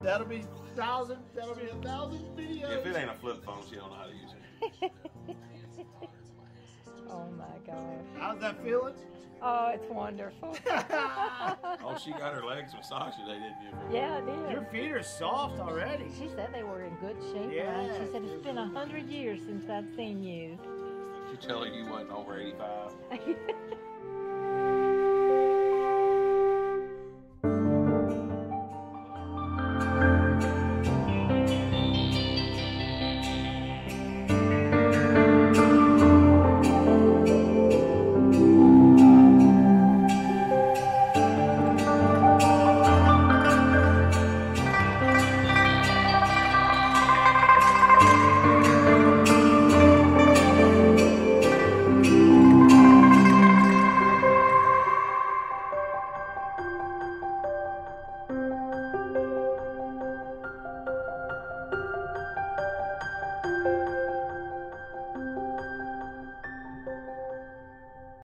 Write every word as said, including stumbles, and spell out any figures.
That'll be thousand. That'll be a thousand videos. If it ain't a flip phone, she don't know how to use it. Oh my gosh. How's that feeling? Oh, it's wonderful. Oh, she got her legs massaged today, didn't you? Yeah, I did. Your feet are soft already. She said they were in good shape. Yeah. She said it's been a hundred years since I've seen you. She tell her you wasn't over eighty-five.